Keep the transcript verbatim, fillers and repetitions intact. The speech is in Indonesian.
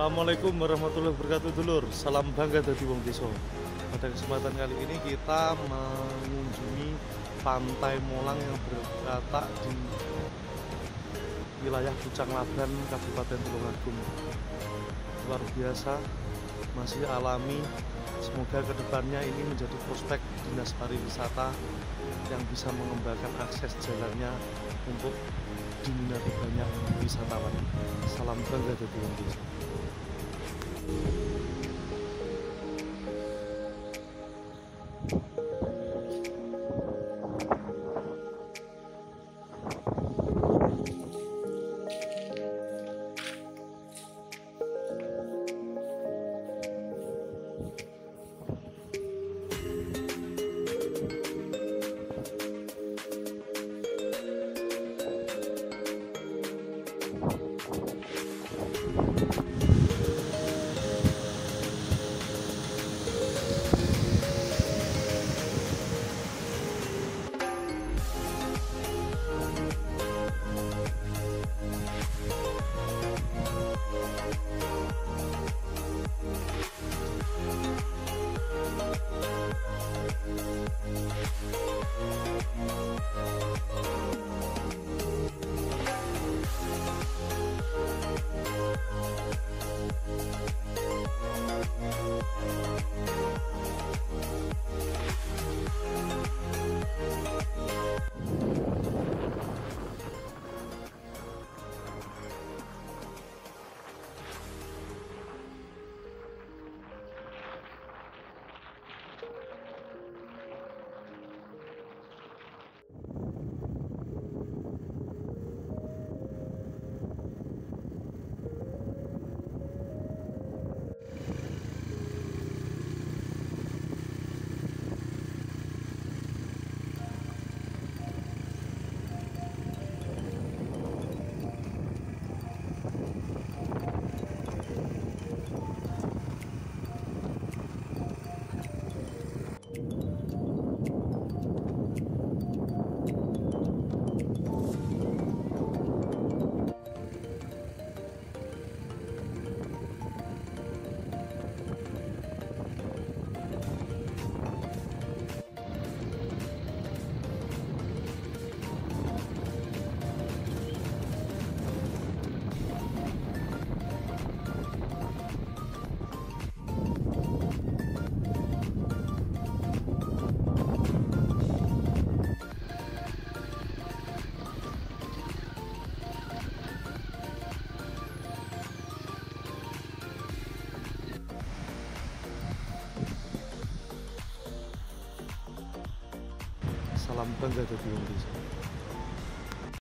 Assalamualaikum warahmatullahi wabarakatuh, dulur. Salam bangga dari wong desa. Pada kesempatan kali ini kita mengunjungi Pantai Molang yang terletak di wilayah Pucang Laban, Kabupaten Tulungagung. Luar biasa, masih alami. Semoga kedepannya ini menjadi prospek dinas pariwisata yang bisa mengembangkan akses jalannya untuk diminati banyak wisatawan. Salam bangga dari wong desa. Salam bangga dari wong desa.